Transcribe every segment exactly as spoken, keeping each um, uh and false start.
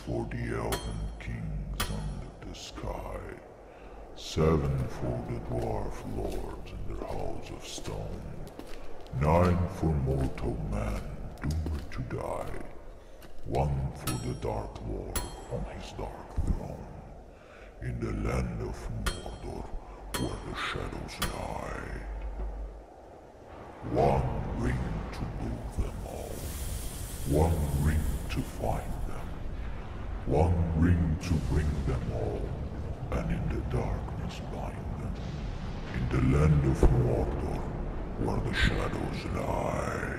for the elven kings under the sky, seven for the dwarf lords in their halls of stone, nine for mortal man doomed to die, one for the Dark Lord on his dark throne, in the land of Mordor where the shadows lie. One ring to rule them all, one ring to find them, one ring to bring them all, and in the darkness bind them, in the land of Mordor where the shadows lie.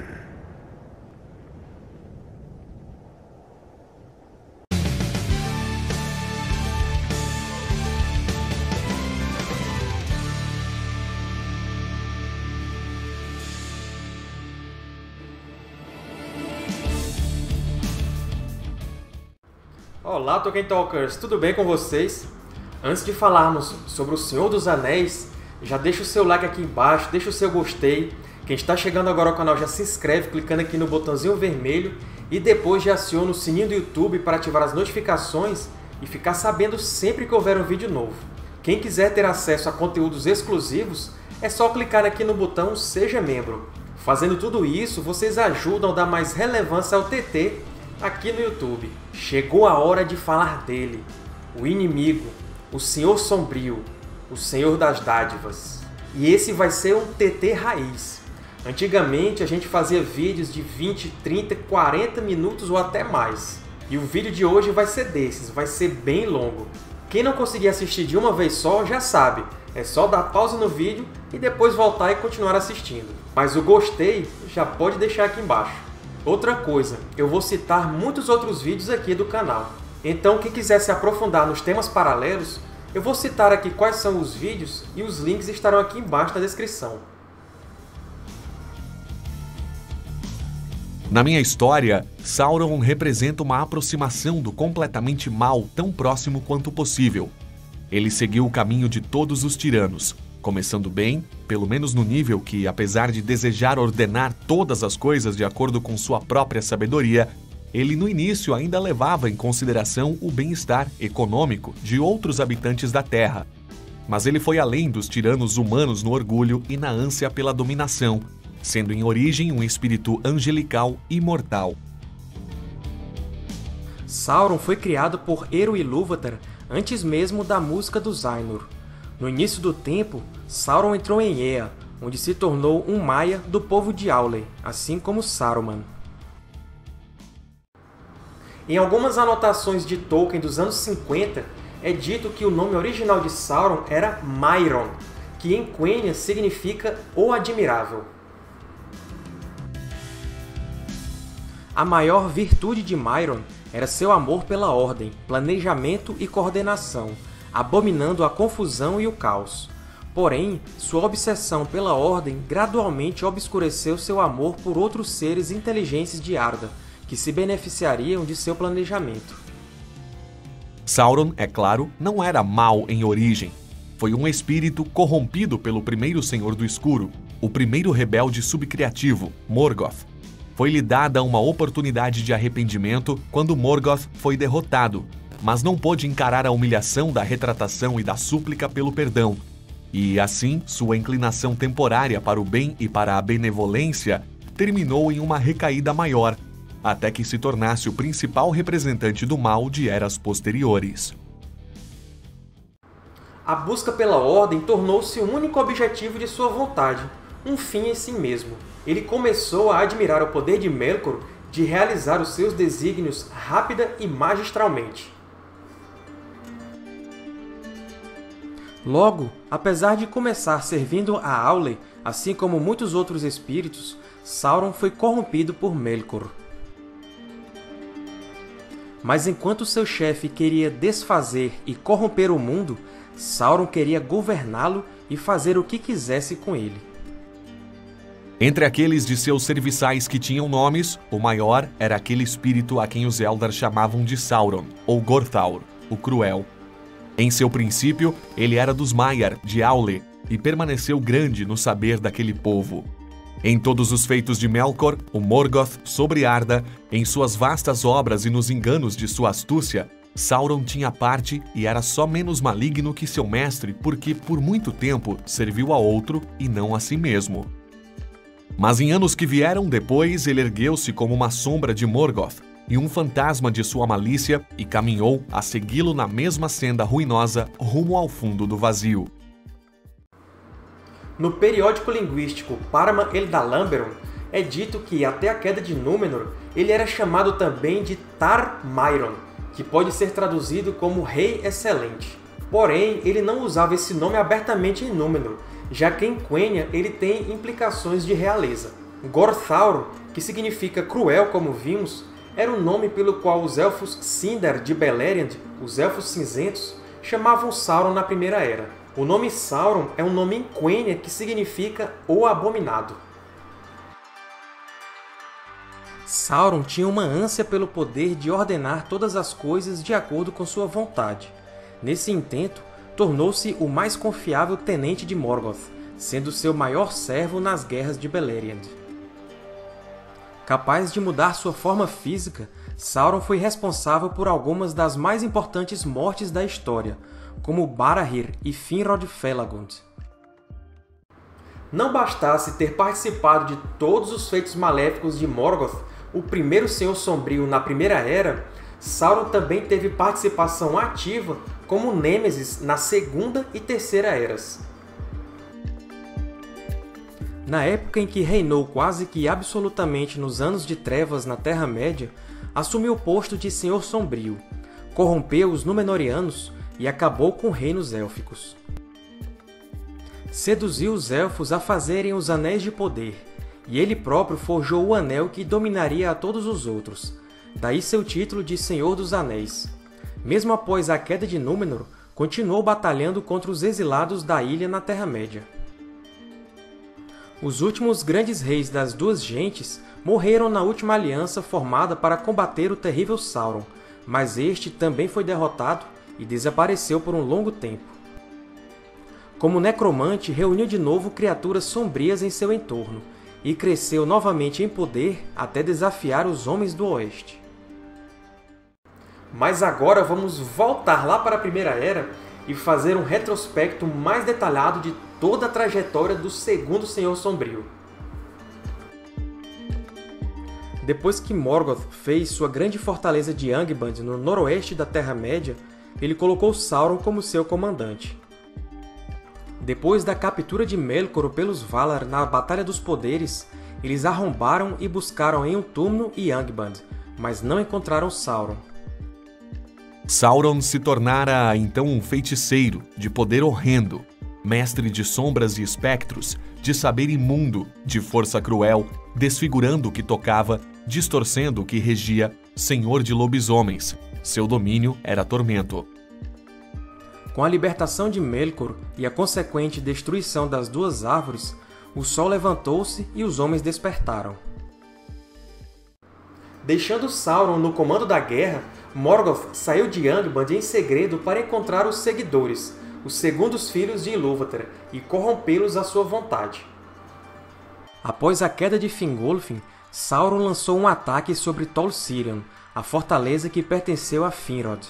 Olá, Tolkien Talkers! Tudo bem com vocês? Antes de falarmos sobre o Senhor dos Anéis, já deixa o seu like aqui embaixo, deixa o seu gostei. Quem está chegando agora ao canal já se inscreve clicando aqui no botãozinho vermelho e depois já aciona o sininho do YouTube para ativar as notificações e ficar sabendo sempre que houver um vídeo novo. Quem quiser ter acesso a conteúdos exclusivos, é só clicar aqui no botão Seja Membro. Fazendo tudo isso, vocês ajudam a dar mais relevância ao T T aqui no YouTube. Chegou a hora de falar dele, o inimigo, o Senhor Sombrio, o Senhor das Dádivas. E esse vai ser um T T raiz. Antigamente a gente fazia vídeos de vinte, trinta, quarenta minutos ou até mais. E o vídeo de hoje vai ser desses, vai ser bem longo. Quem não conseguir assistir de uma vez só já sabe, é só dar pausa no vídeo e depois voltar e continuar assistindo. Mas o gostei já pode deixar aqui embaixo. Outra coisa, eu vou citar muitos outros vídeos aqui do canal. Então, quem quiser se aprofundar nos temas paralelos, eu vou citar aqui quais são os vídeos e os links estarão aqui embaixo na descrição. Na minha história, Sauron representa uma aproximação do completamente mal tão próximo quanto possível. Ele seguiu o caminho de todos os tiranos, começando bem, pelo menos no nível que, apesar de desejar ordenar todas as coisas de acordo com sua própria sabedoria, ele no início ainda levava em consideração o bem-estar econômico de outros habitantes da Terra. Mas ele foi além dos tiranos humanos no orgulho e na ânsia pela dominação, sendo em origem um espírito angelical imortal. Sauron foi criado por Eru Ilúvatar antes mesmo da música dos Ainur. No início do tempo, Sauron entrou em Ea, onde se tornou um Maia do povo de Aule, assim como Saruman. Em algumas anotações de Tolkien dos anos cinquenta, é dito que o nome original de Sauron era Mairon, que em Quenya significa o Admirável. A maior virtude de Mairon era seu amor pela ordem, planejamento e coordenação, abominando a confusão e o caos. Porém, sua obsessão pela ordem gradualmente obscureceu seu amor por outros seres inteligentes de Arda, que se beneficiariam de seu planejamento. Sauron, é claro, não era mau em origem. Foi um espírito corrompido pelo primeiro Senhor do Escuro, o primeiro rebelde subcriativo, Morgoth. Foi-lhe dada uma oportunidade de arrependimento quando Morgoth foi derrotado, mas não pôde encarar a humilhação da retratação e da súplica pelo perdão. E, assim, sua inclinação temporária para o bem e para a benevolência terminou em uma recaída maior, até que se tornasse o principal representante do mal de eras posteriores. A busca pela ordem tornou-se o único objetivo de sua vontade, um fim em si mesmo. Ele começou a admirar o poder de Melkor de realizar os seus desígnios rápida e magistralmente. Logo, apesar de começar servindo a Aule, assim como muitos outros espíritos, Sauron foi corrompido por Melkor. Mas enquanto seu chefe queria desfazer e corromper o mundo, Sauron queria governá-lo e fazer o que quisesse com ele. Entre aqueles de seus serviçais que tinham nomes, o maior era aquele espírito a quem os Eldar chamavam de Sauron, ou Gorthaur, o Cruel. Em seu princípio, ele era dos Maiar, de Aule, e permaneceu grande no saber daquele povo. Em todos os feitos de Melkor, o Morgoth sobrearda, em suas vastas obras e nos enganos de sua astúcia, Sauron tinha parte e era só menos maligno que seu mestre porque, por muito tempo, serviu a outro e não a si mesmo. Mas em anos que vieram depois, ele ergueu-se como uma sombra de Morgoth e um fantasma de sua malícia e caminhou a segui-lo na mesma senda ruinosa rumo ao fundo do vazio. No periódico linguístico Parma Eldalamberon, é dito que, até a queda de Númenor, ele era chamado também de Tar-Mairon, que pode ser traduzido como Rei Excelente. Porém, ele não usava esse nome abertamente em Númenor, já que em Quenya ele tem implicações de realeza. Gorthaur, que significa cruel, como vimos, era o nome pelo qual os Elfos Sindar de Beleriand, os Elfos Cinzentos, chamavam Sauron na Primeira Era. O nome Sauron é um nome em Quenya que significa O Abominado. Sauron tinha uma ânsia pelo poder de ordenar todas as coisas de acordo com sua vontade. Nesse intento, tornou-se o mais confiável tenente de Morgoth, sendo seu maior servo nas guerras de Beleriand. Capaz de mudar sua forma física, Sauron foi responsável por algumas das mais importantes mortes da história, como Barahir e Finrod Felagund. Não bastasse ter participado de todos os feitos maléficos de Morgoth, o primeiro Senhor Sombrio na Primeira Era, Sauron também teve participação ativa como Nêmesis na Segunda e Terceira Eras. Na época em que reinou quase que absolutamente nos Anos de Trevas na Terra-média, assumiu o posto de Senhor Sombrio, corrompeu os Númenóreanos e acabou com reinos élficos. Seduziu os Elfos a fazerem os Anéis de Poder, e ele próprio forjou o anel que dominaria a todos os outros, daí seu título de Senhor dos Anéis. Mesmo após a queda de Númenor, continuou batalhando contra os exilados da ilha na Terra-média. Os últimos grandes reis das duas gentes morreram na última aliança formada para combater o terrível Sauron, mas este também foi derrotado e desapareceu por um longo tempo. Como necromante, reuniu de novo criaturas sombrias em seu entorno, e cresceu novamente em poder até desafiar os Homens do Oeste. Mas agora vamos voltar lá para a Primeira Era e fazer um retrospecto mais detalhado de toda a trajetória do segundo Senhor Sombrio. Depois que Morgoth fez sua grande fortaleza de Angband no noroeste da Terra-média, ele colocou Sauron como seu comandante. Depois da captura de Melkor pelos Valar na Batalha dos Poderes, eles arrombaram e buscaram em Utumno e Angband, mas não encontraram Sauron. Sauron se tornara então um feiticeiro de poder horrendo, mestre de sombras e espectros, de saber imundo, de força cruel, desfigurando o que tocava, distorcendo o que regia, senhor de lobisomens. Seu domínio era tormento. Com a libertação de Melkor e a consequente destruição das duas árvores, o sol levantou-se e os homens despertaram. Deixando Sauron no comando da guerra, Morgoth saiu de Angband em segredo para encontrar os Seguidores, os segundos filhos de Ilúvatar, e corrompê-los à sua vontade. Após a queda de Fingolfin, Sauron lançou um ataque sobre Tol Sirion, a fortaleza que pertenceu a Finrod.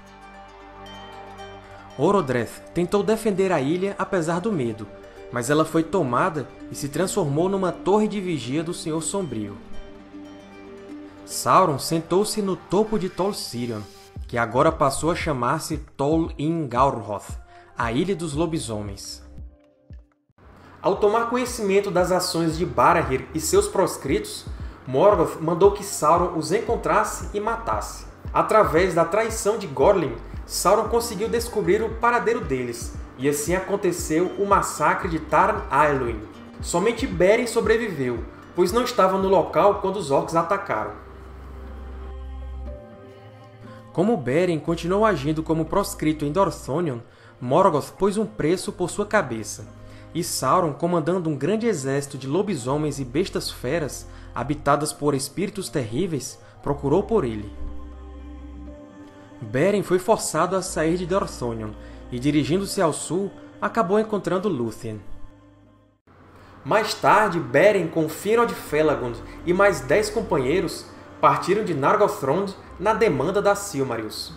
Orodreth tentou defender a ilha apesar do medo, mas ela foi tomada e se transformou numa torre de vigia do Senhor Sombrio. Sauron sentou-se no topo de Tol Sirion, que agora passou a chamar-se Tol In-Gaurhoth, a Ilha dos Lobisomens. Ao tomar conhecimento das ações de Barahir e seus proscritos, Morgoth mandou que Sauron os encontrasse e matasse. Através da traição de Gorlin, Sauron conseguiu descobrir o paradeiro deles, e assim aconteceu o massacre de Taran Aeluin. Somente Beren sobreviveu, pois não estava no local quando os orcs atacaram. Como Beren continuou agindo como proscrito em Dorthonion, Morgoth pôs um preço por sua cabeça, e Sauron, comandando um grande exército de lobisomens e bestas feras, habitadas por espíritos terríveis, procurou por ele. Beren foi forçado a sair de Dorthonion, e dirigindo-se ao sul, acabou encontrando Lúthien. Mais tarde, Beren com Finrod Felagund e mais dez companheiros partiram de Nargothrond na demanda da Silmarils.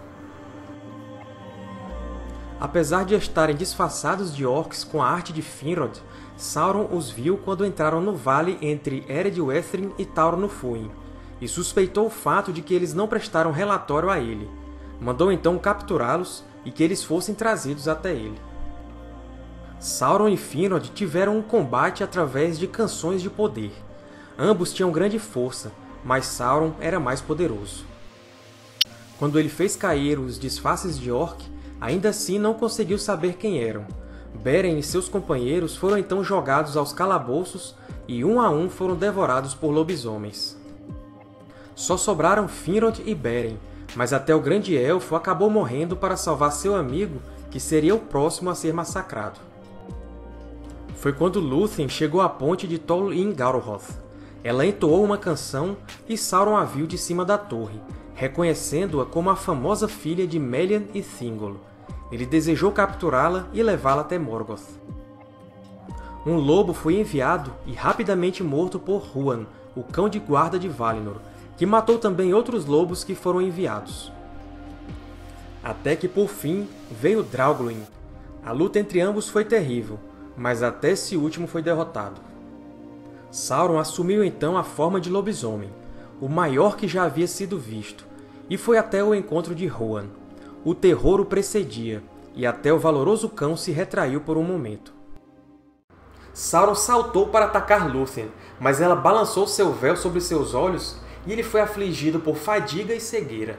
Apesar de estarem disfarçados de orcs com a arte de Finrod, Sauron os viu quando entraram no vale entre Ered-Weithrin e Tauron-Fuin, e suspeitou o fato de que eles não prestaram relatório a ele. Mandou então capturá-los e que eles fossem trazidos até ele. Sauron e Finrod tiveram um combate através de canções de poder. Ambos tinham grande força, mas Sauron era mais poderoso. Quando ele fez cair os disfarces de orc, ainda assim não conseguiu saber quem eram. Beren e seus companheiros foram então jogados aos calabouços e um a um foram devorados por lobisomens. Só sobraram Finrod e Beren, mas até o Grande Elfo acabou morrendo para salvar seu amigo, que seria o próximo a ser massacrado. Foi quando Lúthien chegou à ponte de Tol In-Garahoth. Ela entoou uma canção e Sauron a viu de cima da torre, reconhecendo-a como a famosa filha de Melian e Thingol. Ele desejou capturá-la e levá-la até Morgoth. Um lobo foi enviado e rapidamente morto por Huan, o cão de guarda de Valinor, que matou também outros lobos que foram enviados. Até que, por fim, veio Draugluin. A luta entre ambos foi terrível, mas até esse último foi derrotado. Sauron assumiu então a forma de lobisomem, o maior que já havia sido visto, e foi até o encontro de Huan. O terror o precedia, e até o valoroso cão se retraiu por um momento. Sauron saltou para atacar Lúthien, mas ela balançou seu véu sobre seus olhos e ele foi afligido por fadiga e cegueira.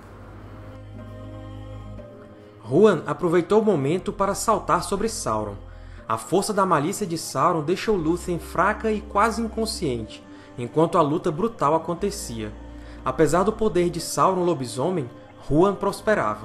Huan aproveitou o momento para saltar sobre Sauron. A força da malícia de Sauron deixou Lúthien fraca e quase inconsciente, enquanto a luta brutal acontecia. Apesar do poder de Sauron lobisomem, Huan prosperava.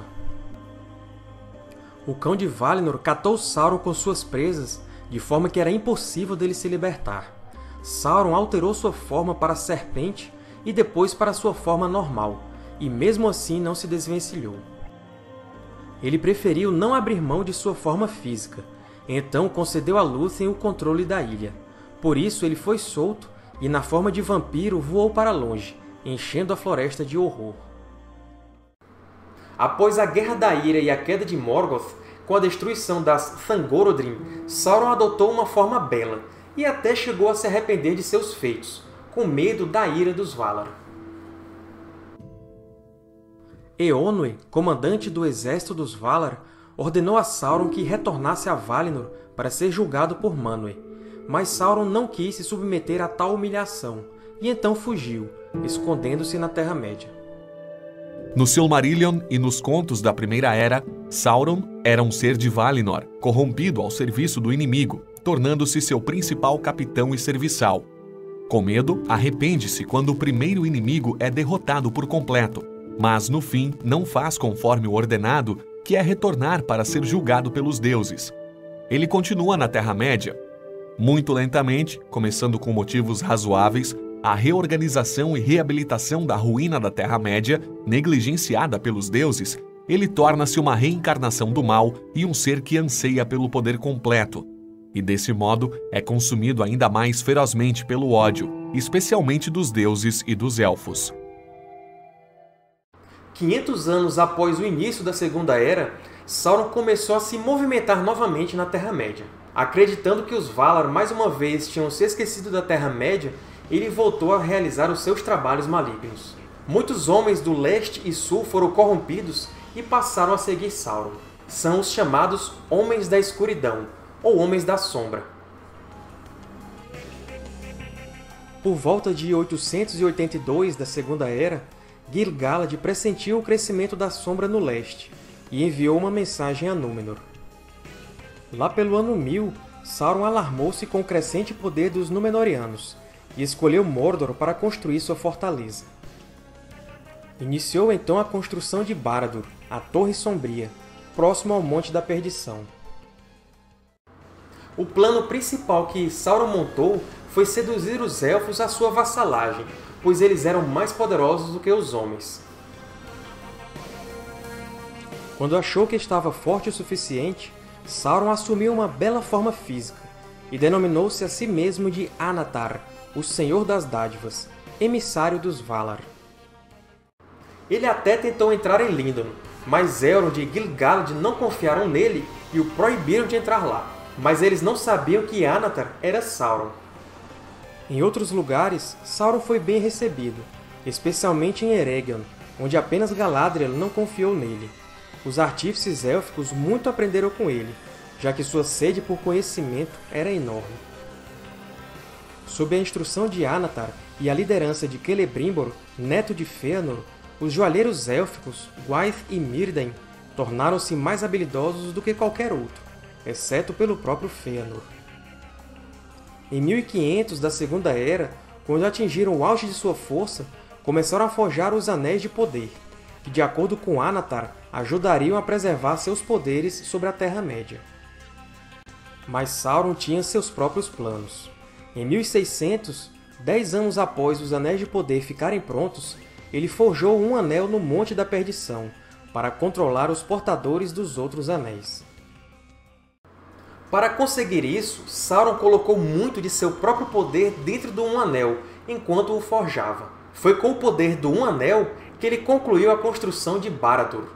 O Cão de Valinor catou Sauron com suas presas, de forma que era impossível dele se libertar. Sauron alterou sua forma para serpente e depois para sua forma normal, e mesmo assim não se desvencilhou. Ele preferiu não abrir mão de sua forma física, então concedeu a Lúthien o controle da ilha. Por isso ele foi solto e, na forma de vampiro, voou para longe, enchendo a floresta de horror. Após a Guerra da Ira e a queda de Morgoth, com a destruição das Thangorodrim, Sauron adotou uma forma bela, e até chegou a se arrepender de seus feitos, com medo da ira dos Valar. Eonwë, comandante do exército dos Valar, ordenou a Sauron que retornasse a Valinor para ser julgado por Manwë, mas Sauron não quis se submeter a tal humilhação, e então fugiu, escondendo-se na Terra-média. No Silmarillion e nos contos da Primeira Era, Sauron era um ser de Valinor, corrompido ao serviço do inimigo, tornando-se seu principal capitão e serviçal. Com medo, arrepende-se quando o primeiro inimigo é derrotado por completo, mas no fim não faz conforme o ordenado, que é retornar para ser julgado pelos deuses. Ele continua na Terra-média. Muito lentamente, começando com motivos razoáveis, a reorganização e reabilitação da ruína da Terra-média, negligenciada pelos deuses, ele torna-se uma reencarnação do mal e um ser que anseia pelo poder completo. E desse modo é consumido ainda mais ferozmente pelo ódio, especialmente dos deuses e dos elfos. quinhentos anos após o início da Segunda Era, Sauron começou a se movimentar novamente na Terra-média. Acreditando que os Valar mais uma vez tinham se esquecido da Terra-média, ele voltou a realizar os seus trabalhos malignos. Muitos homens do leste e sul foram corrompidos e passaram a seguir Sauron. São os chamados Homens da Escuridão, ou Homens da Sombra. Por volta de oitocentos e oitenta e dois da Segunda Era, Gil-galad pressentiu o crescimento da Sombra no leste e enviou uma mensagem a Númenor. Lá pelo ano mil, Sauron alarmou-se com o crescente poder dos Númenóreanos e escolheu Mordor para construir sua fortaleza. Iniciou então a construção de Barad-dûr, a Torre Sombria, próximo ao Monte da Perdição. O plano principal que Sauron montou foi seduzir os Elfos à sua vassalagem, pois eles eram mais poderosos do que os homens. Quando achou que estava forte o suficiente, Sauron assumiu uma bela forma física, e denominou-se a si mesmo de Anatar, o Senhor das Dádivas, emissário dos Valar. Ele até tentou entrar em Lindon, mas Elrond e Gil-galad não confiaram nele e o proibiram de entrar lá. Mas eles não sabiam que Anatar era Sauron. Em outros lugares, Sauron foi bem recebido, especialmente em Eregion, onde apenas Galadriel não confiou nele. Os artífices élficos muito aprenderam com ele, já que sua sede por conhecimento era enorme. Sob a instrução de Anatar e a liderança de Celebrimbor, neto de Fëanor, os joalheiros élficos, Gwaith e Myrdain, tornaram-se mais habilidosos do que qualquer outro, exceto pelo próprio Fëanor. Em mil e quinhentos da Segunda Era, quando atingiram o auge de sua força, começaram a forjar os Anéis de Poder, que, de acordo com Anatar, ajudariam a preservar seus poderes sobre a Terra-média. Mas Sauron tinha seus próprios planos. Em mil e seiscentos, dez anos após os Anéis de Poder ficarem prontos, ele forjou um anel no Monte da Perdição, para controlar os portadores dos outros anéis. Para conseguir isso, Sauron colocou muito de seu próprio poder dentro do Um Anel, enquanto o forjava. Foi com o poder do Um Anel que ele concluiu a construção de Barad-dûr.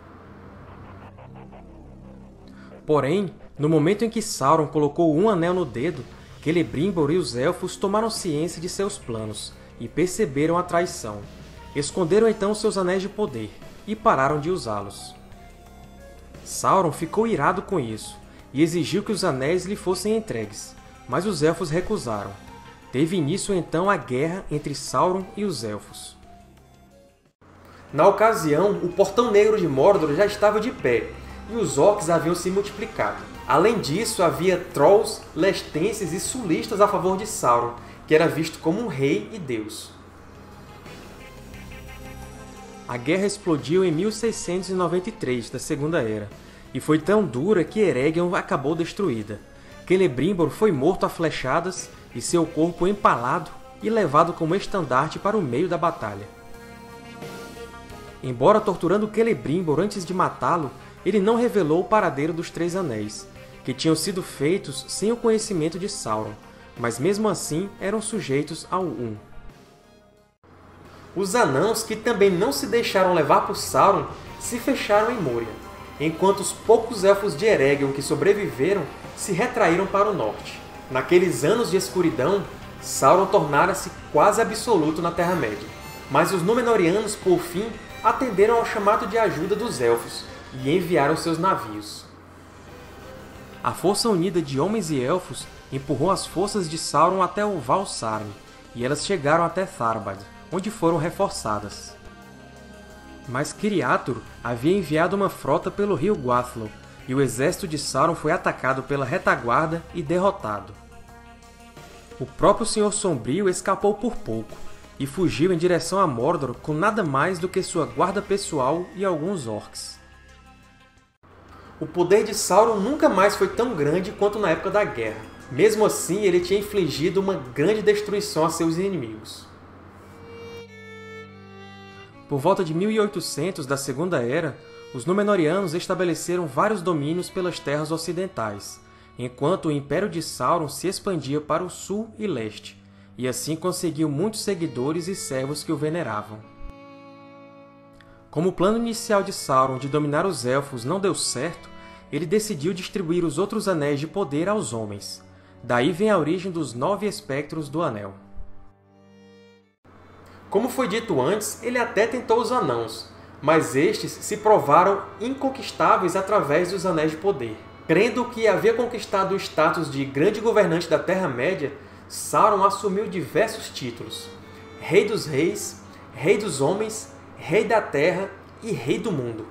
Porém, no momento em que Sauron colocou um anel no dedo, Celebrimbor e os Elfos tomaram ciência de seus planos e perceberam a traição. Esconderam então seus Anéis de Poder e pararam de usá-los. Sauron ficou irado com isso e exigiu que os anéis lhe fossem entregues, mas os Elfos recusaram. Teve início então a guerra entre Sauron e os Elfos. Na ocasião, o Portão Negro de Mordor já estava de pé, e os Orcs haviam se multiplicado. Além disso, havia Trolls, Lestenses e Sulistas a favor de Sauron, que era visto como um rei e deus. A guerra explodiu em mil seiscentos e noventa e três da Segunda Era, e foi tão dura que Eregion acabou destruída. Celebrimbor foi morto a flechadas e seu corpo empalado e levado como estandarte para o meio da batalha. Embora torturando Celebrimbor antes de matá-lo, ele não revelou o paradeiro dos Três Anéis, que tinham sido feitos sem o conhecimento de Sauron, mas mesmo assim eram sujeitos ao Um. Os Anãos, que também não se deixaram levar por Sauron, se fecharam em Moria, enquanto os poucos Elfos de Eregion que sobreviveram se retraíram para o norte. Naqueles anos de escuridão, Sauron tornara-se quase absoluto na Terra-média, mas os Númenóreanos, por fim, atenderam ao chamado de ajuda dos Elfos e enviaram seus navios. A força unida de homens e elfos empurrou as forças de Sauron até o Val Sarn, e elas chegaram até Tharbad, onde foram reforçadas. Mas Kiriatur havia enviado uma frota pelo rio Guathlo, e o exército de Sauron foi atacado pela retaguarda e derrotado. O próprio Senhor Sombrio escapou por pouco, e fugiu em direção a Mordor com nada mais do que sua guarda pessoal e alguns orcs. O poder de Sauron nunca mais foi tão grande quanto na época da Guerra. Mesmo assim, ele tinha infligido uma grande destruição a seus inimigos. Por volta de mil e oitocentos da Segunda Era, os Númenóreanos estabeleceram vários domínios pelas terras ocidentais, enquanto o Império de Sauron se expandia para o sul e leste, e assim conseguiu muitos seguidores e servos que o veneravam. Como o plano inicial de Sauron de dominar os Elfos não deu certo, ele decidiu distribuir os outros Anéis de Poder aos homens. Daí vem a origem dos Nove Espectros do Anel. Como foi dito antes, ele até tentou os Anãos, mas estes se provaram inconquistáveis através dos Anéis de Poder. Crendo que havia conquistado o status de grande governante da Terra-média, Sauron assumiu diversos títulos: Rei dos Reis, Rei dos Homens, Rei da Terra e Rei do Mundo.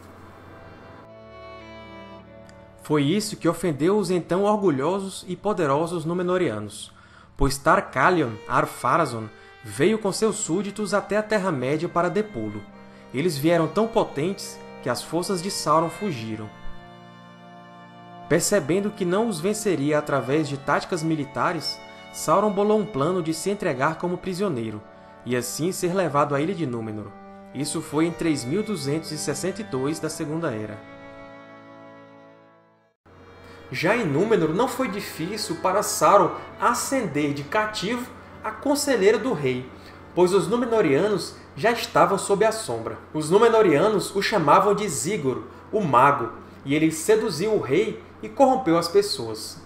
Foi isso que ofendeu os então orgulhosos e poderosos Númenóreanos, pois Tar-Kalion Ar-Pharazôn veio com seus súditos até a Terra-média para depô-lo. Eles vieram tão potentes que as forças de Sauron fugiram. Percebendo que não os venceria através de táticas militares, Sauron bolou um plano de se entregar como prisioneiro, e assim ser levado à Ilha de Númenor. Isso foi em três mil duzentos e sessenta e dois da Segunda Era. Já em Númenor, não foi difícil para Sauron ascender de cativo a conselheiro do rei, pois os Númenóreanos já estavam sob a sombra. Os Númenóreanos o chamavam de Zigor, o Mago, e ele seduziu o rei e corrompeu as pessoas.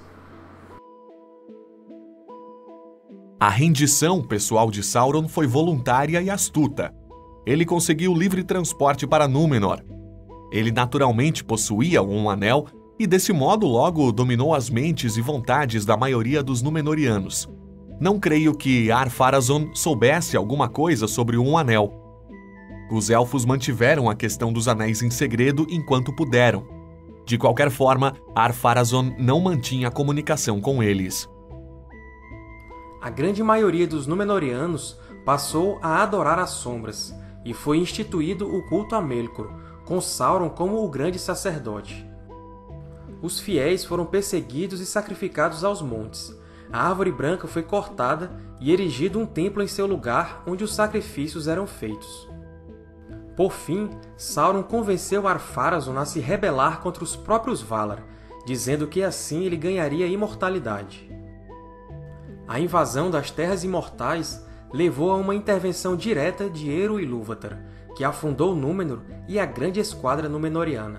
A rendição pessoal de Sauron foi voluntária e astuta. Ele conseguiu livre transporte para Númenor. Ele naturalmente possuía um anel e, desse modo, logo dominou as mentes e vontades da maioria dos Númenóreanos. Não creio que Ar-Pharazôn soubesse alguma coisa sobre um anel. Os Elfos mantiveram a questão dos anéis em segredo enquanto puderam. De qualquer forma, Ar-Pharazôn não mantinha comunicação com eles. A grande maioria dos Númenóreanos passou a adorar as sombras, e foi instituído o culto a Melkor, com Sauron como o grande sacerdote. Os fiéis foram perseguidos e sacrificados aos montes. A árvore branca foi cortada e erigido um templo em seu lugar, onde os sacrifícios eram feitos. Por fim, Sauron convenceu Ar-Pharazôn a se rebelar contra os próprios Valar, dizendo que assim ele ganharia imortalidade. A invasão das Terras Imortais levou a uma intervenção direta de Eru Ilúvatar, que afundou Númenor e a grande esquadra númenoriana.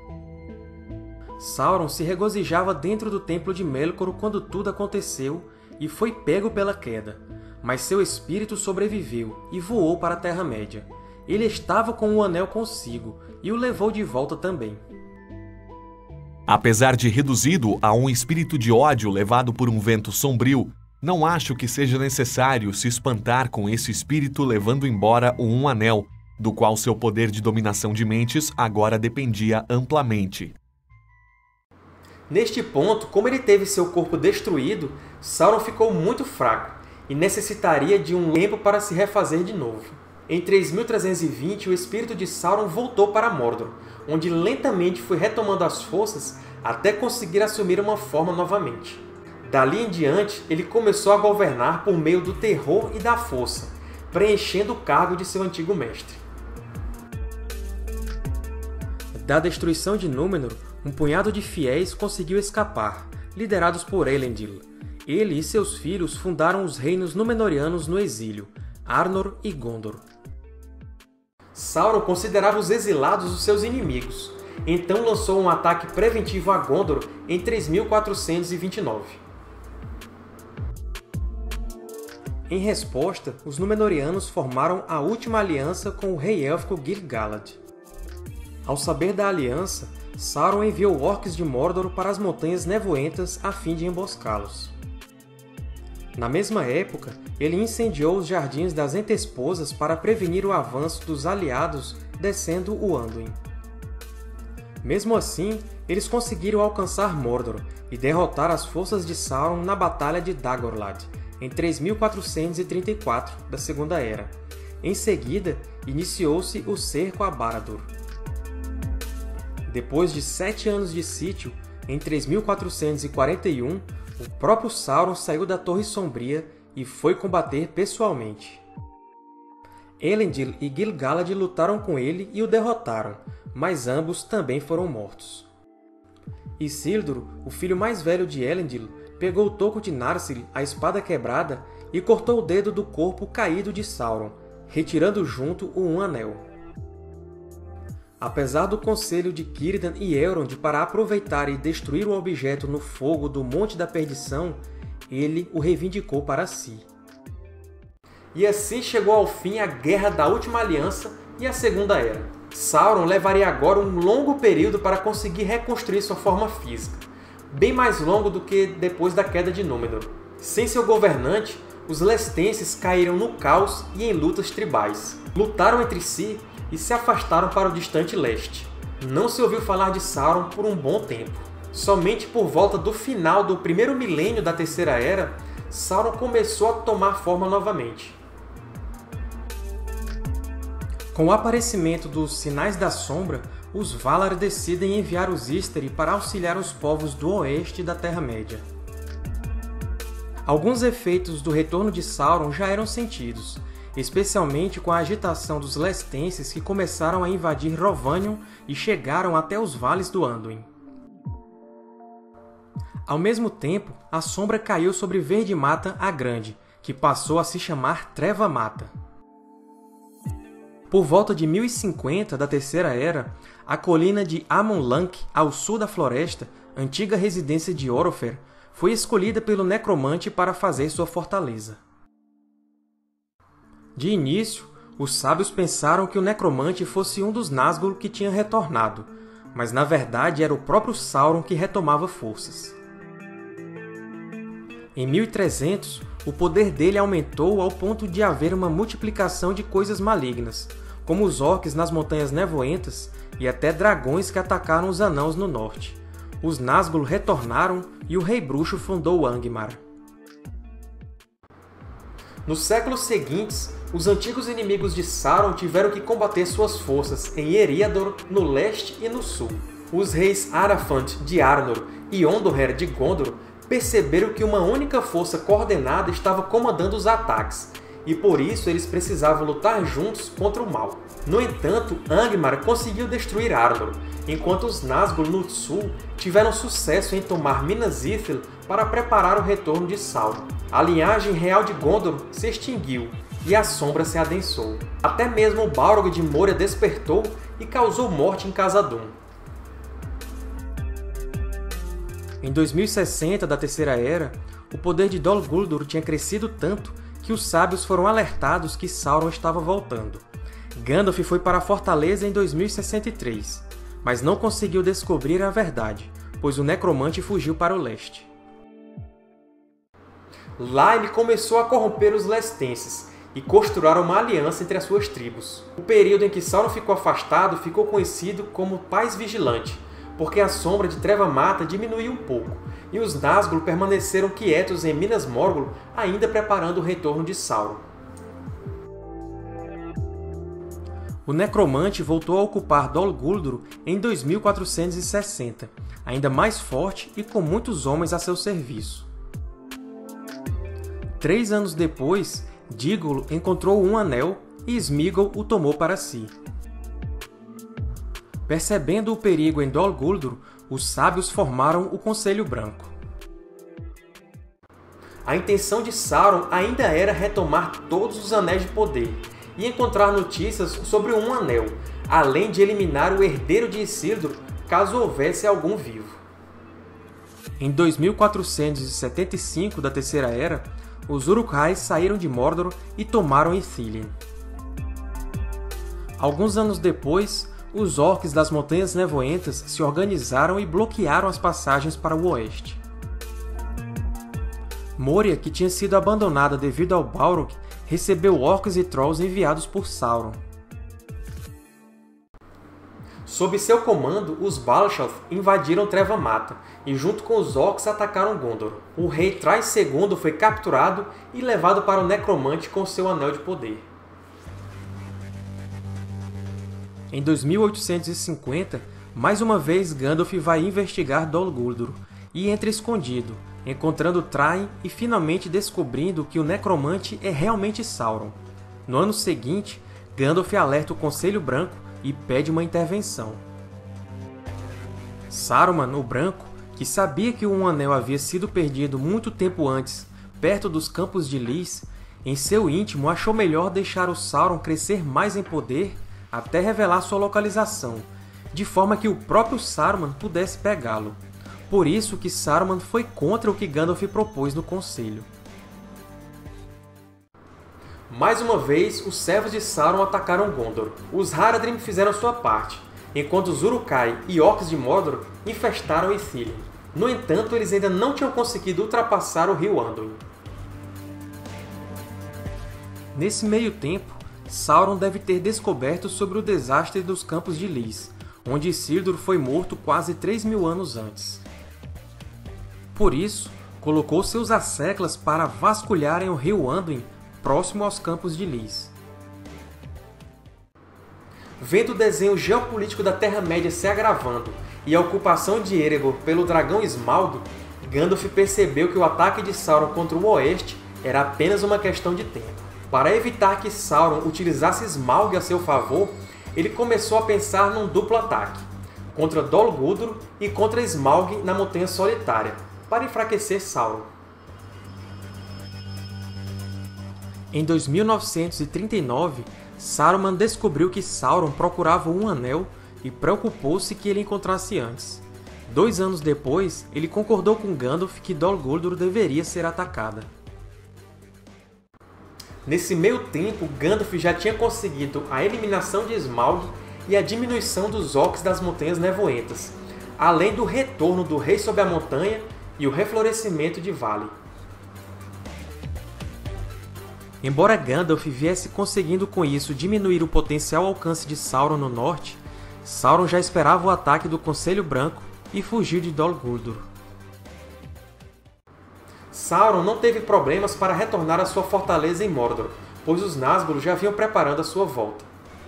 Sauron se regozijava dentro do Templo de Melkor quando tudo aconteceu e foi pego pela queda, mas seu espírito sobreviveu e voou para a Terra-média. Ele estava com o anel consigo e o levou de volta também. Apesar de reduzido a um espírito de ódio levado por um vento sombrio, não acho que seja necessário se espantar com esse espírito levando embora o Um Anel, do qual seu poder de dominação de mentes agora dependia amplamente. Neste ponto, como ele teve seu corpo destruído, Sauron ficou muito fraco e necessitaria de um tempo para se refazer de novo. Em três mil trezentos e vinte, o espírito de Sauron voltou para Mordor, onde lentamente foi retomando as forças até conseguir assumir uma forma novamente. Dali em diante, ele começou a governar por meio do terror e da força, preenchendo o cargo de seu antigo mestre. Da destruição de Númenor, um punhado de fiéis conseguiu escapar, liderados por Elendil. Ele e seus filhos fundaram os reinos Númenóreanos no exílio, Arnor e Gondor. Sauron considerava os exilados os seus inimigos, então lançou um ataque preventivo a Gondor em três mil quatrocentos e vinte e nove. Em resposta, os Númenóreanos formaram a última aliança com o rei élfico Gil-galad. Ao saber da aliança, Sauron enviou orcs de Mordor para as Montanhas Nevoentas a fim de emboscá-los. Na mesma época, ele incendiou os Jardins das Entesposas para prevenir o avanço dos aliados descendo o Anduin. Mesmo assim, eles conseguiram alcançar Mordor e derrotar as forças de Sauron na Batalha de Dagorlad, em três mil quatrocentos e trinta e quatro da Segunda Era. Em seguida, iniciou-se o cerco a Barad-dûr. Depois de sete anos de sítio, em três mil quatrocentos e quarenta e um, o próprio Sauron saiu da Torre Sombria e foi combater pessoalmente. Elendil e Gil-galad lutaram com ele e o derrotaram, mas ambos também foram mortos. Isildur, o filho mais velho de Elendil, pegou o toco de Narsil, a espada quebrada, e cortou o dedo do corpo caído de Sauron, retirando junto o Um Anel. Apesar do conselho de Círdan e Elrond para aproveitar e destruir o objeto no fogo do Monte da Perdição, ele o reivindicou para si. E assim chegou ao fim a Guerra da Última Aliança e a Segunda Era. Sauron levaria agora um longo período para conseguir reconstruir sua forma física, bem mais longo do que depois da queda de Númenor. Sem seu governante, os lestenses caíram no caos e em lutas tribais. Lutaram entre si e se afastaram para o distante leste. Não se ouviu falar de Sauron por um bom tempo. Somente por volta do final do primeiro milênio da Terceira Era, Sauron começou a tomar forma novamente. Com o aparecimento dos Sinais da Sombra, os Valar decidem enviar os Istari para auxiliar os povos do oeste da Terra-média. Alguns efeitos do retorno de Sauron já eram sentidos, especialmente com a agitação dos lestenses que começaram a invadir Rhovanion e chegaram até os vales do Anduin. Ao mesmo tempo, a sombra caiu sobre Verde Mata a Grande, que passou a se chamar Treva Mata. Por volta de mil e cinquenta da Terceira Era, a colina de Amon Lanc, ao sul da floresta, antiga residência de Orofer, foi escolhida pelo necromante para fazer sua fortaleza. De início, os sábios pensaram que o necromante fosse um dos Nazgûl que tinha retornado, mas na verdade era o próprio Sauron que retomava forças. Em mil e trezentos, o poder dele aumentou ao ponto de haver uma multiplicação de coisas malignas, como os orcs nas Montanhas Nevoentas e até dragões que atacaram os Anãos no norte. Os Nazgûl retornaram e o Rei Bruxo fundou Angmar. Nos séculos seguintes, os antigos inimigos de Sauron tiveram que combater suas forças em Eriador, no leste e no sul. Os reis Araphant de Arnor e Ondoher de Gondor perceberam que uma única força coordenada estava comandando os ataques, e por isso eles precisavam lutar juntos contra o mal. No entanto, Angmar conseguiu destruir Arnor, enquanto os Nazgûl no sul tiveram sucesso em tomar Minas Ithil para preparar o retorno de Sauron. A linhagem real de Gondor se extinguiu e a sombra se adensou. Até mesmo o Balrog de Moria despertou e causou morte em Khazad-dûm. Em dois mil e sessenta da Terceira Era, o poder de Dol Guldur tinha crescido tanto que os sábios foram alertados que Sauron estava voltando. Gandalf foi para a fortaleza em dois mil e sessenta e três, mas não conseguiu descobrir a verdade, pois o necromante fugiu para o leste. Lá ele começou a corromper os lestenses e costuraram uma aliança entre as suas tribos. O período em que Sauron ficou afastado ficou conhecido como Paz Vigilante, porque a sombra de Treva Mata diminuiu um pouco, e os Nazgûl permaneceram quietos em Minas Morgul, ainda preparando o retorno de Sauron. O necromante voltou a ocupar Dol Guldur em dois mil quatrocentos e sessenta, ainda mais forte e com muitos homens a seu serviço. Três anos depois, Dígolo encontrou um anel e Sméagol o tomou para si. Percebendo o perigo em Dol Guldur, os sábios formaram o Conselho Branco. A intenção de Sauron ainda era retomar todos os Anéis de Poder e encontrar notícias sobre um anel, além de eliminar o herdeiro de Isildur caso houvesse algum vivo. Em dois mil quatrocentos e setenta e cinco da Terceira Era, os Uruk-hais saíram de Mordor e tomaram Ithilien. Alguns anos depois, os Orcs das Montanhas Nevoentas se organizaram e bloquearam as passagens para o oeste. Moria, que tinha sido abandonada devido ao Balrog, recebeu Orcs e Trolls enviados por Sauron. Sob seu comando, os Balshath invadiram Treva Mata e, junto com os Orcs, atacaram Gondor. O rei Thrais segundo foi capturado e levado para o Necromante com seu Anel de Poder. Em dois mil oitocentos e cinquenta, mais uma vez Gandalf vai investigar Dol Guldur e entra escondido, encontrando Thrain e finalmente descobrindo que o Necromante é realmente Sauron. No ano seguinte, Gandalf alerta o Conselho Branco e pede uma intervenção. Saruman, o Branco, que sabia que um anel havia sido perdido muito tempo antes, perto dos Campos de Lys, em seu íntimo achou melhor deixar o Sauron crescer mais em poder até revelar sua localização, de forma que o próprio Saruman pudesse pegá-lo. Por isso que Saruman foi contra o que Gandalf propôs no Conselho. Mais uma vez, os servos de Sauron atacaram Gondor. Os Haradrim fizeram sua parte, enquanto os Uruk-hai e Orcs de Mordor infestaram Ithilien. No entanto, eles ainda não tinham conseguido ultrapassar o rio Anduin. Nesse meio tempo, Sauron deve ter descoberto sobre o desastre dos Campos de Lys, onde Isildur foi morto quase três mil anos antes. Por isso, colocou seus asseclas para vasculharem o rio Anduin próximo aos Campos de Lys. Vendo o desenho geopolítico da Terra-média se agravando e a ocupação de Erebor pelo dragão Smaug, Gandalf percebeu que o ataque de Sauron contra o oeste era apenas uma questão de tempo. Para evitar que Sauron utilizasse Smaug a seu favor, ele começou a pensar num duplo ataque, contra Dol Guldur e contra Smaug na Montanha Solitária. para enfraquecer Sauron. Em dois mil novecentos e trinta e nove, Saruman descobriu que Sauron procurava um anel e preocupou-se que ele encontrasse antes. Dois anos depois, ele concordou com Gandalf que Dol Guldur deveria ser atacada. Nesse meio tempo, Gandalf já tinha conseguido a eliminação de Smaug e a diminuição dos orcs das Montanhas Nevoentas, além do retorno do Rei sob a Montanha e o reflorescimento de Vale. Embora Gandalf viesse conseguindo com isso diminuir o potencial alcance de Sauron no norte, Sauron já esperava o ataque do Conselho Branco e fugiu de Dol Guldur. Sauron não teve problemas para retornar à sua fortaleza em Mordor, pois os Nazgûl já vinham preparando a sua volta.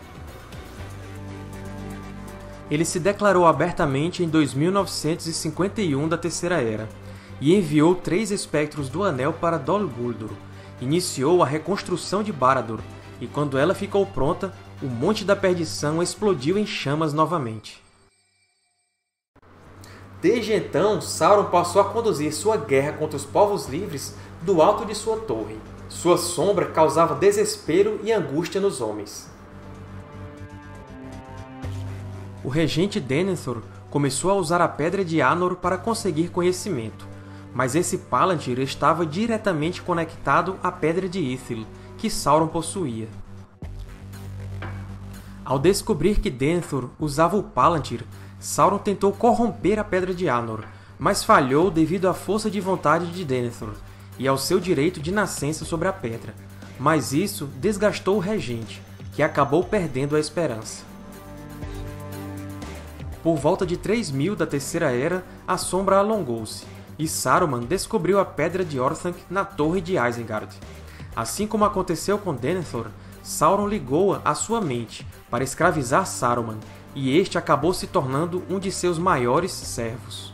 Ele se declarou abertamente em dois mil novecentos e cinquenta e um da Terceira Era, e enviou três espectros do Anel para Dol Guldur. Iniciou a reconstrução de Barad-dûr, e quando ela ficou pronta, o Monte da Perdição explodiu em chamas novamente. Desde então, Sauron passou a conduzir sua guerra contra os povos livres do alto de sua torre. Sua sombra causava desespero e angústia nos homens. O regente Denethor começou a usar a Pedra de Anor para conseguir conhecimento, mas esse Palantir estava diretamente conectado à Pedra de Ithil, que Sauron possuía. Ao descobrir que Denethor usava o Palantir, Sauron tentou corromper a Pedra de Anor, mas falhou devido à força de vontade de Denethor e ao seu direito de nascença sobre a pedra. Mas isso desgastou o regente, que acabou perdendo a esperança. Por volta de três mil da Terceira Era, a sombra alongou-se, e Saruman descobriu a Pedra de Orthanc na Torre de Isengard. Assim como aconteceu com Denethor, Sauron ligou-a à sua mente para escravizar Saruman, e este acabou se tornando um de seus maiores servos.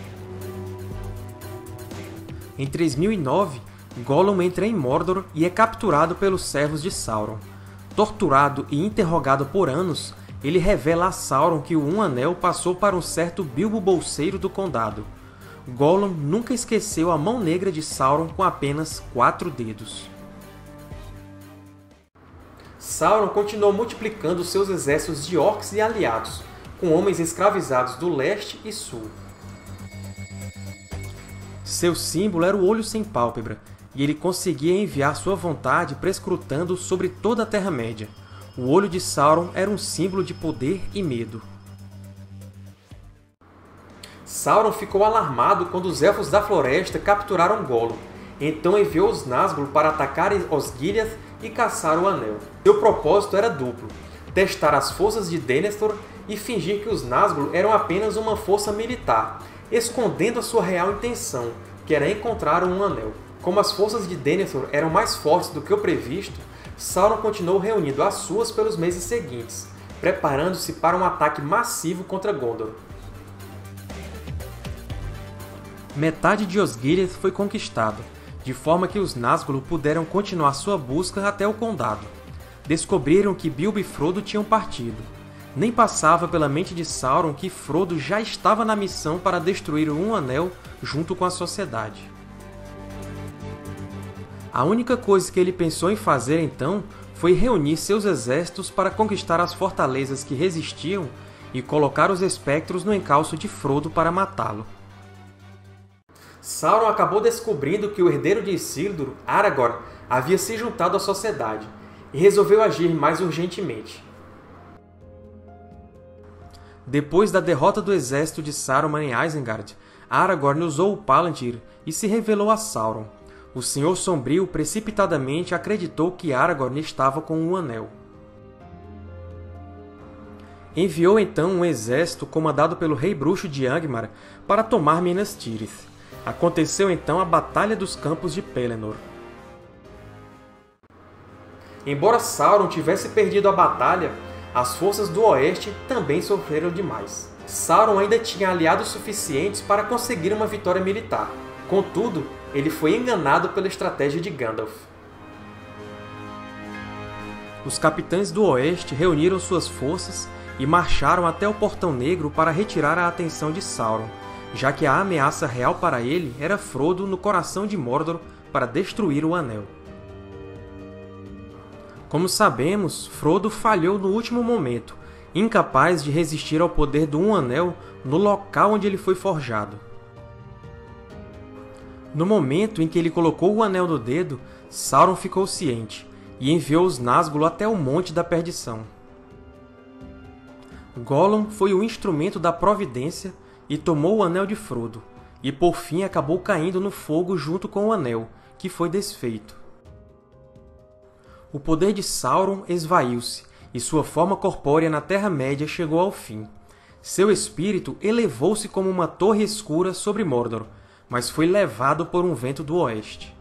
Em três mil e nove, Gollum entra em Mordor e é capturado pelos servos de Sauron. Torturado e interrogado por anos, ele revela a Sauron que o Um Anel passou para um certo Bilbo Bolseiro do Condado. Gollum nunca esqueceu a mão negra de Sauron com apenas quatro dedos. Sauron continuou multiplicando seus exércitos de orcs e aliados, com homens escravizados do leste e sul. Seu símbolo era o Olho Sem Pálpebra, e ele conseguia enviar sua vontade prescrutando sobre toda a Terra-média. O olho de Sauron era um símbolo de poder e medo. Sauron ficou alarmado quando os Elfos da Floresta capturaram Gollum. Então enviou os Nazgûl para atacar Osgiliath e caçar o Anel. Seu propósito era duplo: testar as forças de Denethor e fingir que os Nazgûl eram apenas uma força militar, escondendo a sua real intenção, que era encontrar um Anel. Como as forças de Denethor eram mais fortes do que o previsto, Sauron continuou reunindo as suas pelos meses seguintes, preparando-se para um ataque massivo contra Gondor. Metade de Osgiliath foi conquistada, de forma que os Nazgûl puderam continuar sua busca até o Condado. Descobriram que Bilbo e Frodo tinham partido. Nem passava pela mente de Sauron que Frodo já estava na missão para destruir o Um Anel junto com a Sociedade. A única coisa que ele pensou em fazer então foi reunir seus exércitos para conquistar as fortalezas que resistiam e colocar os espectros no encalço de Frodo para matá-lo. Sauron acabou descobrindo que o herdeiro de Isildur, Aragorn, havia se juntado à Sociedade, e resolveu agir mais urgentemente. Depois da derrota do exército de Saruman em Isengard, Aragorn usou o Palantir e se revelou a Sauron. O Senhor Sombrio precipitadamente acreditou que Aragorn estava com um anel. Enviou então um exército comandado pelo Rei Bruxo de Angmar para tomar Minas Tirith. Aconteceu então a Batalha dos Campos de Pelennor. Embora Sauron tivesse perdido a batalha, as forças do Oeste também sofreram demais. Sauron ainda tinha aliados suficientes para conseguir uma vitória militar. Contudo, ele foi enganado pela estratégia de Gandalf. Os capitães do Oeste reuniram suas forças e marcharam até o Portão Negro para retirar a atenção de Sauron, já que a ameaça real para ele era Frodo no coração de Mordor para destruir o Anel. Como sabemos, Frodo falhou no último momento, incapaz de resistir ao poder do Um Anel no local onde ele foi forjado. No momento em que ele colocou o Anel no dedo, Sauron ficou ciente e enviou os Nazgûl até o Monte da Perdição. Gollum foi o instrumento da providência e tomou o Anel de Frodo, e por fim acabou caindo no fogo junto com o Anel, que foi desfeito. O poder de Sauron esvaiu-se, e sua forma corpórea na Terra-média chegou ao fim. Seu espírito elevou-se como uma torre escura sobre Mordor, mas foi levado por um vento do oeste.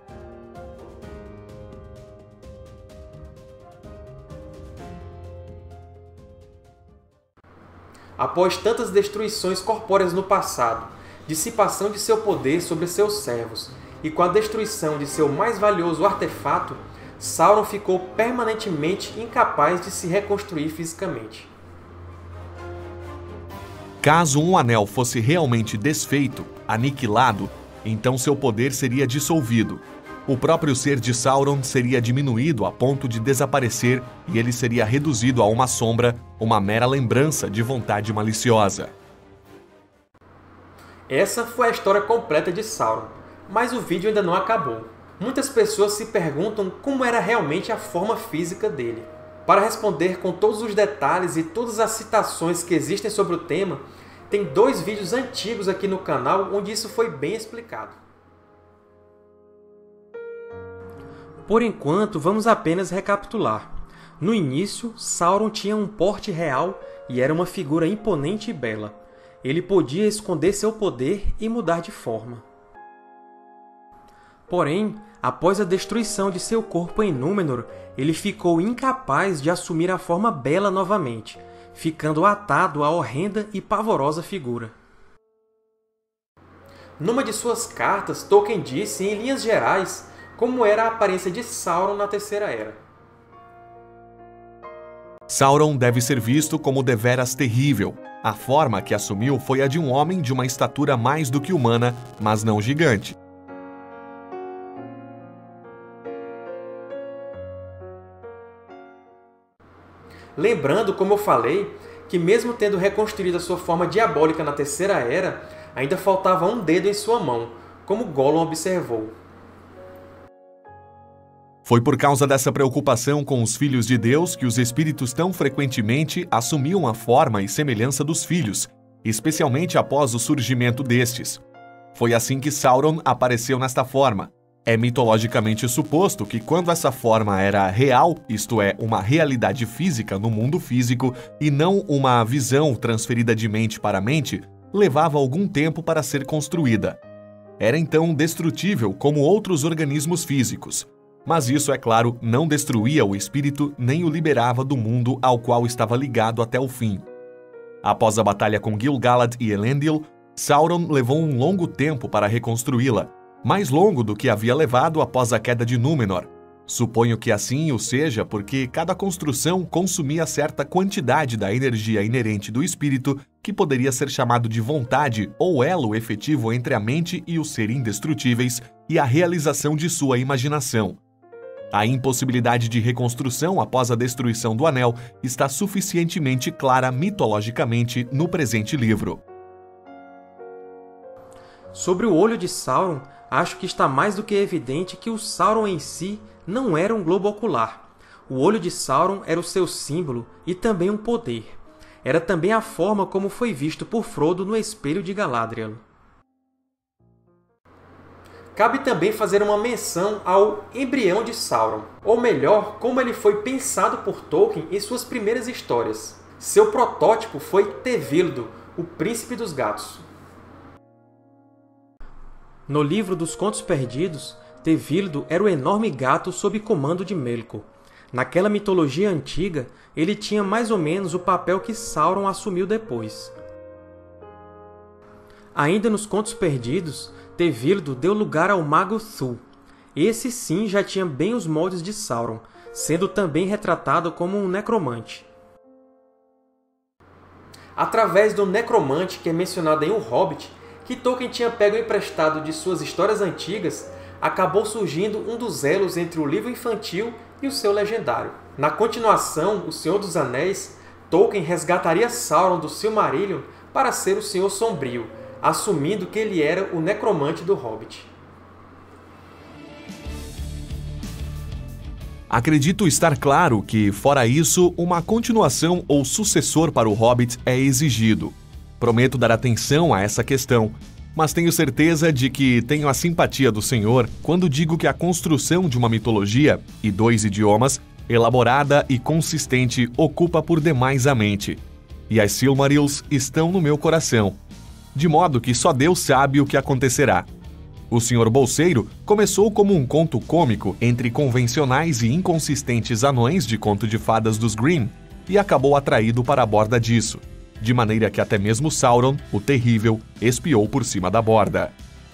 Após tantas destruições corpóreas no passado, dissipação de seu poder sobre seus servos, e com a destruição de seu mais valioso artefato, Sauron ficou permanentemente incapaz de se reconstruir fisicamente. Caso um anel fosse realmente desfeito, aniquilado, então seu poder seria dissolvido. O próprio ser de Sauron seria diminuído a ponto de desaparecer e ele seria reduzido a uma sombra, uma mera lembrança de vontade maliciosa. Essa foi a história completa de Sauron, mas o vídeo ainda não acabou. Muitas pessoas se perguntam como era realmente a forma física dele. Para responder com todos os detalhes e todas as citações que existem sobre o tema, tem dois vídeos antigos aqui no canal onde isso foi bem explicado. Por enquanto, vamos apenas recapitular. No início, Sauron tinha um porte real e era uma figura imponente e bela. Ele podia esconder seu poder e mudar de forma. Porém, após a destruição de seu corpo em Númenor, ele ficou incapaz de assumir a forma bela novamente, ficando atado à horrenda e pavorosa figura. Numa de suas cartas, Tolkien disse, em linhas gerais, como era a aparência de Sauron na Terceira Era. Sauron deve ser visto como deveras terrível. A forma que assumiu foi a de um homem de uma estatura mais do que humana, mas não gigante. Lembrando, como eu falei, que mesmo tendo reconstruído a sua forma diabólica na Terceira Era, ainda faltava um dedo em sua mão, como Gollum observou. Foi por causa dessa preocupação com os filhos de Deus que os espíritos tão frequentemente assumiam a forma e semelhança dos filhos, especialmente após o surgimento destes. Foi assim que Sauron apareceu nesta forma. É mitologicamente suposto que quando essa forma era real, isto é, uma realidade física no mundo físico e não uma visão transferida de mente para mente, levava algum tempo para ser construída. Era então destrutível como outros organismos físicos. Mas isso, é claro, não destruía o espírito nem o liberava do mundo ao qual estava ligado até o fim. Após a batalha com Gil-galad e Elendil, Sauron levou um longo tempo para reconstruí-la, mais longo do que havia levado após a queda de Númenor. Suponho que assim o seja porque cada construção consumia certa quantidade da energia inerente do espírito, que poderia ser chamado de vontade ou elo efetivo entre a mente e o ser indestrutíveis e a realização de sua imaginação. A impossibilidade de reconstrução após a destruição do Anel está suficientemente clara mitologicamente no presente livro. Sobre o olho de Sauron, acho que está mais do que evidente que o Sauron em si não era um globo ocular. O olho de Sauron era o seu símbolo e também um poder. Era também a forma como foi visto por Frodo no Espelho de Galadriel. Cabe também fazer uma menção ao embrião de Sauron, ou melhor, como ele foi pensado por Tolkien em suas primeiras histórias. Seu protótipo foi Tevildo, o Príncipe dos Gatos. No livro dos Contos Perdidos, Tevildo era o enorme gato sob comando de Melkor. Naquela mitologia antiga, ele tinha mais ou menos o papel que Sauron assumiu depois. Ainda nos Contos Perdidos, Tevildo deu lugar ao Mago Thull. Esse sim já tinha bem os moldes de Sauron, sendo também retratado como um necromante. Através do necromante que é mencionado em O Hobbit, que Tolkien tinha pego emprestado de suas histórias antigas, acabou surgindo um dos elos entre o livro infantil e o seu legendário. Na continuação, O Senhor dos Anéis, Tolkien resgataria Sauron do Silmarillion para ser o Senhor Sombrio, assumindo que ele era o necromante do Hobbit. Acredito estar claro que, fora isso, uma continuação ou sucessor para o Hobbit é exigido. Prometo dar atenção a essa questão, mas tenho certeza de que tenho a simpatia do Senhor quando digo que a construção de uma mitologia e dois idiomas, elaborada e consistente, ocupa por demais a mente. E as Silmarils estão no meu coração, de modo que só Deus sabe o que acontecerá. O senhor Bolseiro começou como um conto cômico entre convencionais e inconsistentes anões de conto de fadas dos Grimm e acabou atraído para a borda disso, de maneira que até mesmo Sauron, o Terrível, espiou por cima da borda.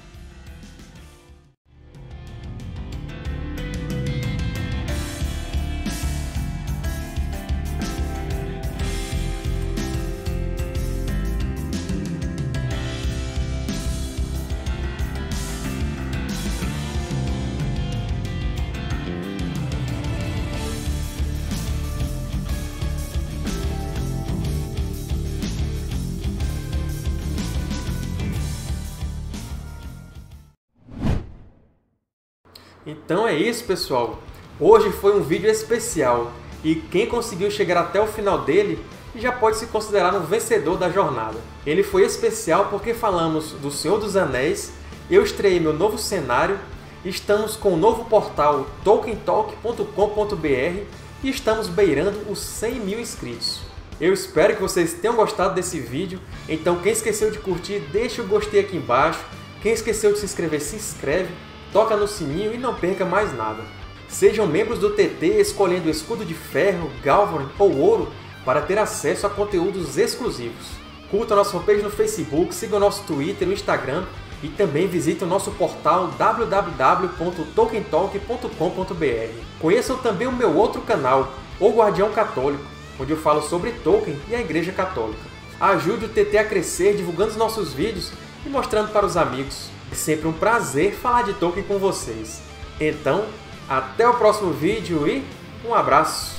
Então é isso, pessoal! Hoje foi um vídeo especial, e quem conseguiu chegar até o final dele já pode se considerar um vencedor da jornada. Ele foi especial porque falamos do Senhor dos Anéis, eu estreiei meu novo cenário, estamos com o novo portal tolkien talk ponto com ponto br e estamos beirando os cem mil inscritos. Eu espero que vocês tenham gostado desse vídeo, então quem esqueceu de curtir, deixa o gostei aqui embaixo, quem esqueceu de se inscrever, se inscreve, toca no sininho e não perca mais nada. Sejam membros do T T escolhendo o escudo de ferro, Galvarin ou ouro para ter acesso a conteúdos exclusivos. Curta nossa fanpage no Facebook, siga o nosso Twitter e o Instagram e também visite o nosso portal w w w ponto tolkien talk ponto com ponto br. Conheçam também o meu outro canal, O Guardião Católico, onde eu falo sobre Tolkien e a Igreja Católica. Ajude o T T a crescer divulgando os nossos vídeos e mostrando para os amigos. É sempre um prazer falar de Tolkien com vocês. Então, até o próximo vídeo e um abraço!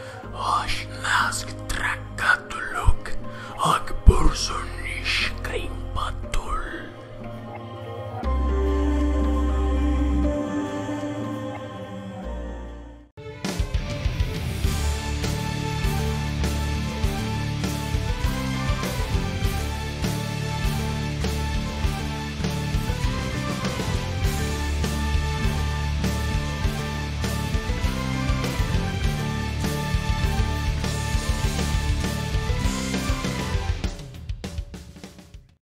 Asnask Trakatuluk, Akbursonish Kring.